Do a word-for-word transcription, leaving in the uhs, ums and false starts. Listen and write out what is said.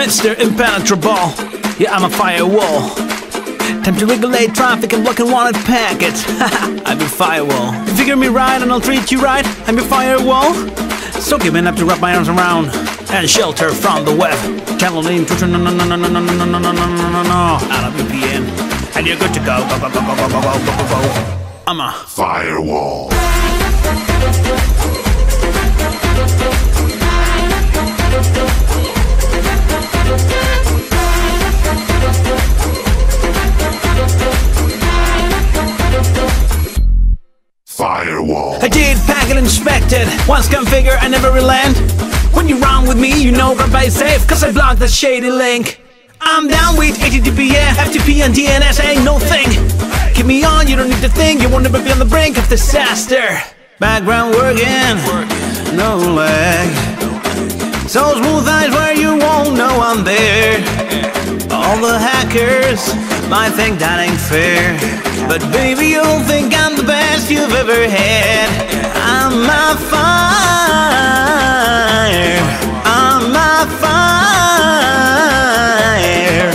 Mister Impenetrable, yeah, I'm a firewall. Time to regulate traffic and block unwanted packets. I'm your firewall. You figure me right and I'll treat you right. I'm your firewall. So giving up to wrap my arms around and shelter from the web. Channel intrusion, no, no, no, no, no, no, no, no, no, no, no, no, no, out of V P N, and you're good to go. Go, go, go, go, go, go, go, go, go. I'm a firewall. Firewall. I did packet inspected, once configure I never relent. When you run with me, you know goodbye safe, cause I blocked that shady link. I'm down with H T T P S, F T P and D N S ain't no thing. Keep me on, you don't need to think, you won't never be on the brink of disaster. Background working, no lag. So smooth eyes where you won't know I'm there. All the hackers might think that ain't fair, but baby, you'll think I'm the best you've ever had. I'm a fire, I'm a fire.